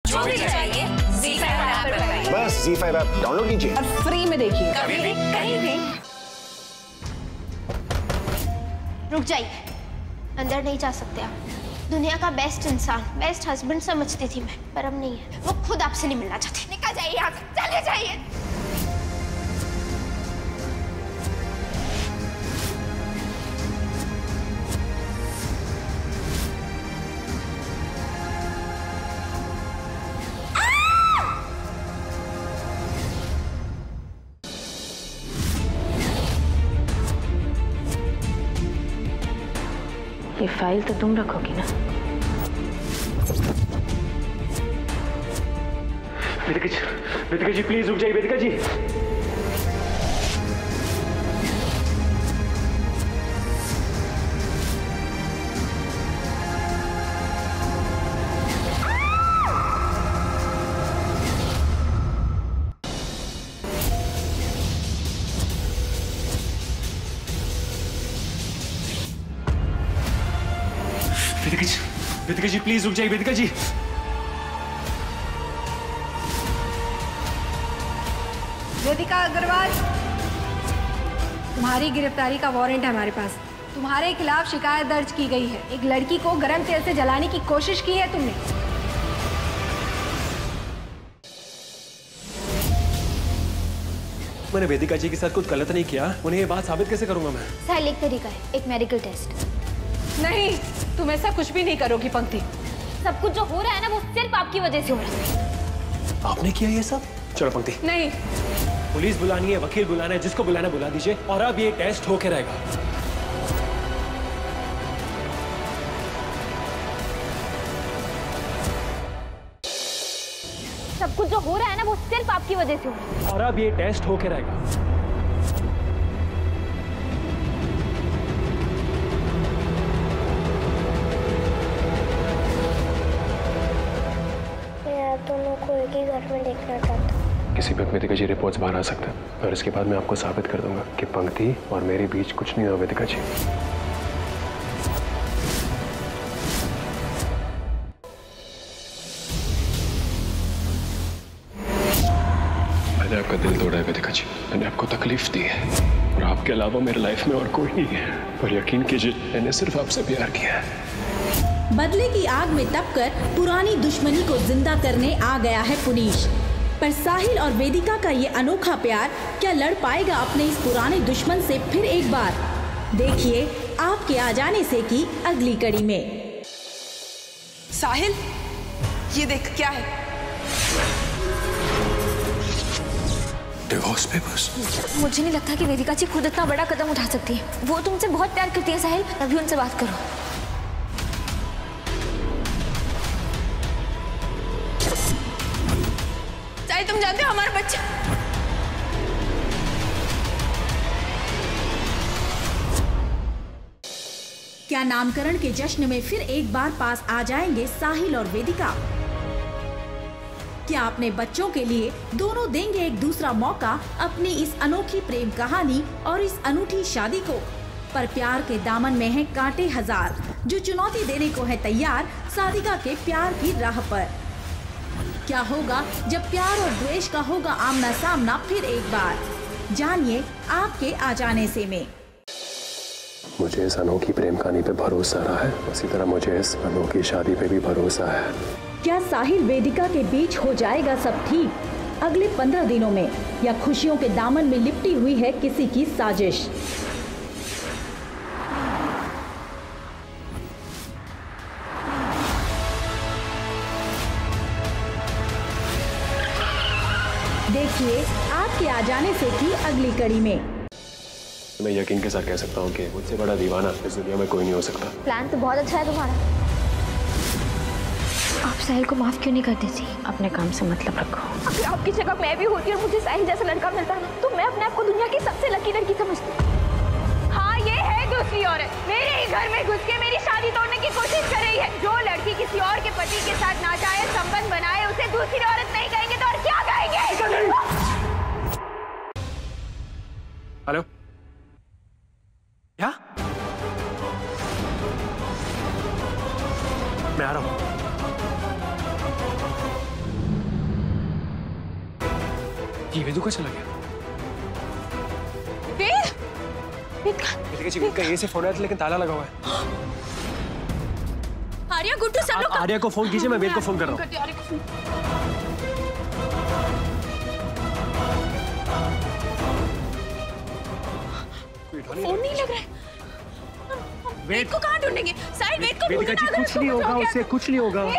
जो भी चाहिए ZEE5 ऐप पर पाइए। बस ZEE5 ऐप डाउनलोड कीजिए और फ्री में देखिए, कभी भी कहीं भी। रुक जाइए, अंदर नहीं जा सकते आप। दुनिया का बेस्ट इंसान, बेस्ट हस्बैंड समझती थी मैं, पर अब नहीं है। वो खुद आपसे नहीं मिलना चाहती। निकल जाइए यहाँ से, चले जाइए। ये फाइल तो तुम रखोगी ना? वेदिका जी प्लीज रुक जाइए। वेदिका जी वेदिका जी प्लीज रुक जाइए। वेदिका जी वेदिका अग्रवाल, तुम्हारी गिरफ्तारी का वारंट है हमारे पास। तुम्हारे खिलाफ शिकायत दर्ज की गई है। एक लड़की को गर्म तेल से जलाने की कोशिश की है तुमने। मैंने वेदिका जी के साथ कुछ गलत नहीं किया। उन्हें ये बात साबित कैसे करूंगा मैं? साहिल, एक तरीका है, एक मेडिकल टेस्ट। नहीं, तुम ऐसा कुछ भी नहीं करोगी पंक्ति। सब कुछ जो हो रहा है ना, वो सिर्फ आपकी वजह से हो रहा है। आपने किया ये सब? चलो पंक्ति, नहीं, पुलिस बुलानी है, वकील बुलाना है, जिसको बुलाना बुला दीजिए। और अब ये टेस्ट होके रहेगा। सब कुछ जो हो रहा है ना, वो सिर्फ आपकी वजह से हो रहा है। और अब ये टेस्ट होके रहेगा। दोनों को एक ही घर में देखना चाहता हूँ। किसी वक्त वेदिका जी रिपोर्ट्स बाहर आ सकते हैं और इसके बाद मैं आपको साबित कर दूंगा कि पंक्ति और मेरे बीच कुछ नहीं हुआ। वेदिका जी, मैंने आपका दिल तोड़ा है वेदिका जी। मैंने आपको तकलीफ दी है और आपके अलावा मेरे लाइफ में और कोई नहीं है। पर यकीन कीजिए, मैंने सिर्फ आपसे प्यार किया है। बदले की आग में तपकर पुरानी दुश्मनी को जिंदा करने आ गया है पुनीश। पर साहिल और वेदिका का ये अनोखा प्यार क्या लड़ पाएगा अपने इस पुराने दुश्मन से फिर एक बार? देखिए आपके आ जाने से की अगली कड़ी में। साहिल, ये देख क्या है? Divorce papers. मुझे नहीं लगता कि वेदिका जी खुद इतना बड़ा कदम उठा सकती है। वो तुमसे बहुत प्यार करती है साहिल, अभी उनसे बात करो। साहिल, तुम जानते हो हमारा बच्चा। क्या नामकरण के जश्न में फिर एक बार पास आ जाएंगे साहिल और वेदिका? क्या अपने बच्चों के लिए दोनों देंगे एक दूसरा मौका अपनी इस अनोखी प्रेम कहानी और इस अनूठी शादी को? पर प्यार के दामन में है कांटे हजार, जो चुनौती देने को है तैयार साधिका के प्यार की राह पर। क्या होगा जब प्यार और द्वेष का होगा आमना सामना फिर एक बार? जानिए आपके आ जाने से में। मुझे इस अनोखी प्रेम कहानी पे भरोसा रहा है, उसी तरह मुझे इस अनोखी शादी पे भी भरोसा है। क्या साहिल वेदिका के बीच हो जाएगा सब ठीक अगले 15 दिनों में, या खुशियों के दामन में लिपटी हुई है किसी की साजिश? देखिए आपके आ जाने से की अगली कड़ी में। मैं यकीन के साथ कह सकता हूँ कि मुझसे बड़ा दीवाना इस दुनिया में कोई नहीं हो सकता। प्लान तो बहुत अच्छा है तुम्हारा। आप साहिल को माफ क्यों नहीं कर देती? अपने काम से मतलब रखो। अगर आपकी जगह मैं भी होती और मुझे साहिल जैसा लड़का मिलता ना, तो मैं अपने आप को दुनिया की सबसे लकी लड़की समझती। हाँ, ये है दूसरी औरत, मेरे ही घर में घुस के मेरी शादी तोड़ने की कोशिश कर रही है। जो लड़की किसी और के पति के साथ नाजायज संबंध बनाए, उसे दूसरी औरत नहीं कहेंगे तो और क्या कहेंगे? हेलो, क्या? मैं आ रहा हूँ। ये वेदू का चला गया। वेदिका जी का ये से फोन आया था लेकिन ताला लगा हुआ है। आर्या गुड्डू सब लोग आर्या को फोन कीजिए, मैं वेद को फोन कर रहा हूँ। फोन नहीं लग रहा है। वेद को कहाँ ढूंढेंगे? साहिल वेद को वेदिका जी कुछ नहीं होगा उससे, कुछ नहीं होगा।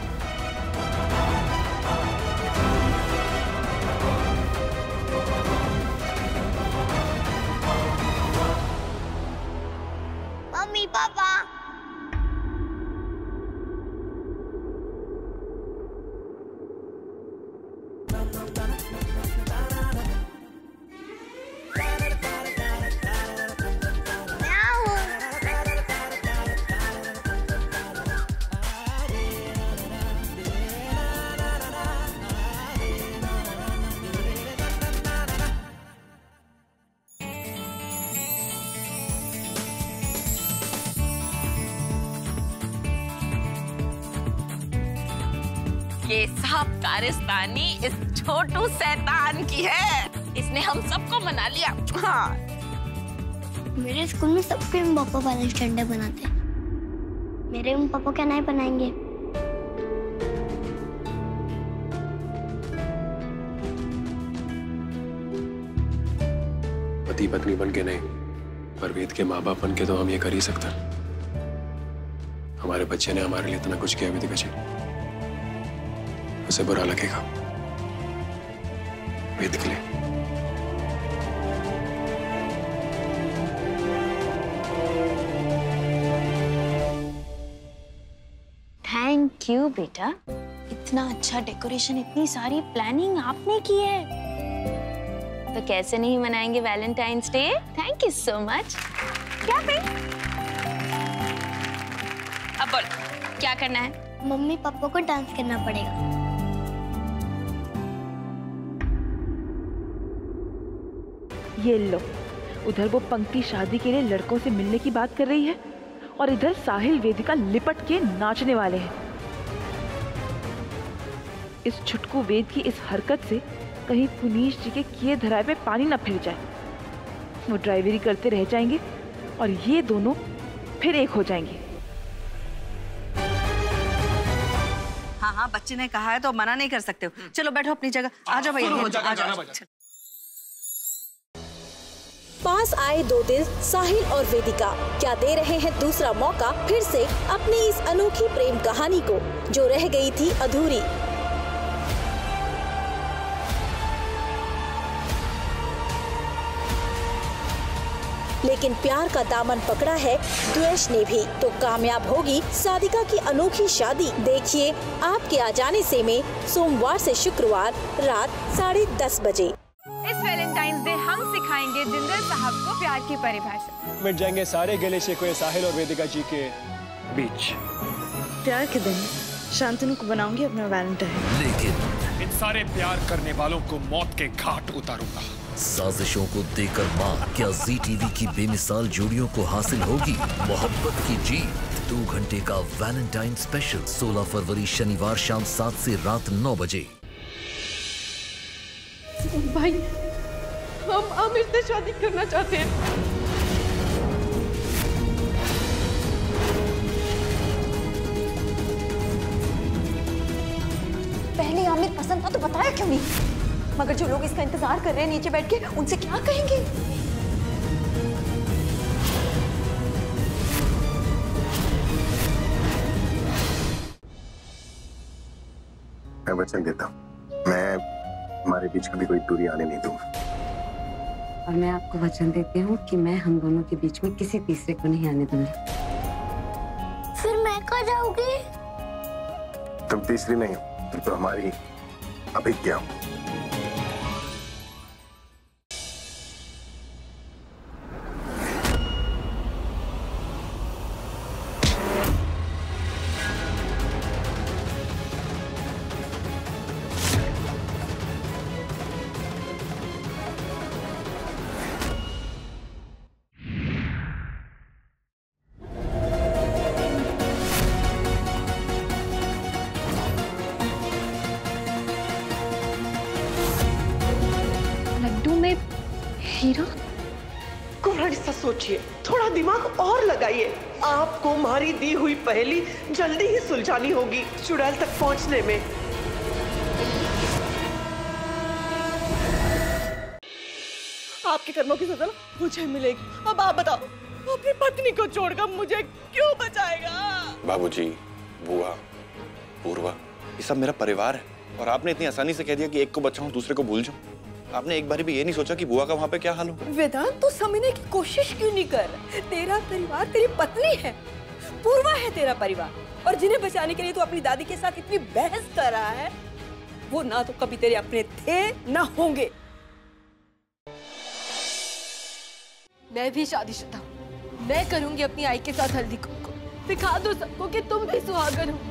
मम्मी पापा ये सब कारस्तानी इस छोटू शैतान की है। इसने हम सबको मना लिया। हाँ। मेरे स्कूल में सबके मम्मी पापा वैलेंटाइन डे बनाते हैं। मेरे मम्मी पापा क्या नहीं बनाएंगे? पति पत्नी बन के नहीं, पर वेद के माँ बाप बन के तो हम ये कर ही सकते हैं। हमारे बच्चे ने हमारे लिए इतना कुछ किया वेदिका जी, उसे बुरा लगेगा वेद के लिए। थैंक यू बेटा, इतना अच्छा डेकोरेशन, इतनी सारी प्लानिंग आपने की है, तो कैसे नहीं मनाएंगे valentine's day. Thank you so much. क्या पे? अब बोल क्या करना है? मम्मी पापा को डांस करना पड़ेगा। ये लो, उधर वो पंक्ति शादी के लिए लड़कों से मिलने की बात कर रही है और इधर साहिल वेदिका लिपट के नाचने वाले हैं। इस छुटकू वेद की इस हरकत से कहीं पुनीश जी के किए धराए पे पानी न फिर जाए। वो ड्राइवरी करते रह जाएंगे और ये दोनों फिर एक हो जाएंगे। हाँ हाँ, बच्चे ने कहा है तो मना नहीं कर सकते हो। चलो बैठो अपनी जगह। आ जाओ भैया, आ जाओ। पास आए दो दिल साहिल और वेदिका क्या दे रहे हैं दूसरा मौका फिर से अपनी इस अनोखी प्रेम कहानी को जो रह गई थी अधूरी। लेकिन प्यार का दामन पकड़ा है द्वेष ने भी, तो कामयाब होगी सादिका की अनोखी शादी। देखिए आपके आ जाने से में सोमवार से शुक्रवार रात 10:30 बजे। इस वैलेंटाइंस डे हम सिखाएंगे जिंदल साहब को प्यार की परिभाषा। मिट जाएंगे सारे गिले शिकवे साहिल और वेदिका जी के बीच। प्यार के दिन शांतनु को बनाऊंगी अपना वैलेंटाइन, लेकिन इन सारे प्यार करने वालों को मौत के घाट उतारूंगा। साजिशों को देकर मां, क्या ZTV की बेमिसाल जोड़ियों को हासिल होगी मोहब्बत की जीत? 2 घंटे का वैलेंटाइन स्पेशल 16 फरवरी शनिवार शाम 7 से रात 9 बजे। भाई, हम आमिर से शादी करना चाहते हैं। पहले आमिर पसंद था तो बताया क्यों नहीं? मगर जो लोग इसका इंतजार कर रहे हैं नीचे बैठ के, उनसे क्या कहेंगे? मैं वचन देता हूँ, मैं हमारे बीच कभी कोई दूरी आने नहीं दूंगा। और मैं आपको वचन देती हूँ कि मैं हम दोनों के बीच में किसी तीसरे को नहीं आने दूंगी। फिर मैं कहाँ जाऊंगी? तुम तीसरी नहीं हो, तुम तो हमारी अभिज्ञा हो। हीरा, कुमारी सा सोचिए, थोड़ा दिमाग और लगाइए। आपको हमारी दी हुई पहेली जल्दी ही सुलझानी होगी चुड़ैल तक पहुंचने में। आपके कर्मों की सजा मुझे मिलेगी। अब आप बताओ, अपनी पत्नी को छोड़कर मुझे क्यों बचाएगा? बाबूजी, बुआ, पूर्वा, ये सब मेरा परिवार है और आपने इतनी आसानी से कह दिया कि एक को बचाऊं दूसरे को भूल जाऊं। आपने एक बार भी ये नहीं सोचा कि बुआ का वहां पे क्या हाल हो? वेदांत, तू समझने की कोशिश क्यों नहीं कर? तेरा परिवार तेरी पत्नी है, पूर्वा है तेरा परिवार, और जिन्हें बचाने के लिए तू अपनी दादी के साथ इतनी बहस कर रहा है, वो ना तो कभी तेरे अपने थे ना होंगे। मैं भी शादीशुदा हूँ। मैं करूंगी अपनी आई के साथ हल्दी कुमकुम। दिखा दो सबको कि तुम भी सुहागन हो।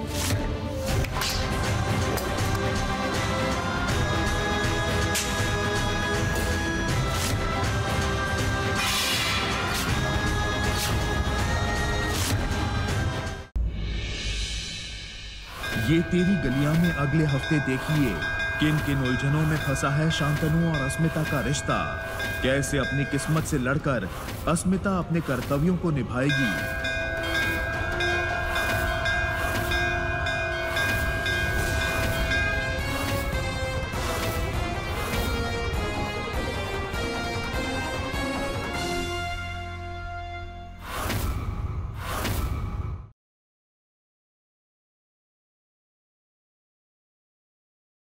ये तेरी गलियां में अगले हफ्ते देखिए किन किन उलझनों में फंसा है शांतनु और अस्मिता का रिश्ता। कैसे अपनी किस्मत से लड़कर अस्मिता अपने कर्तव्यों को निभाएगी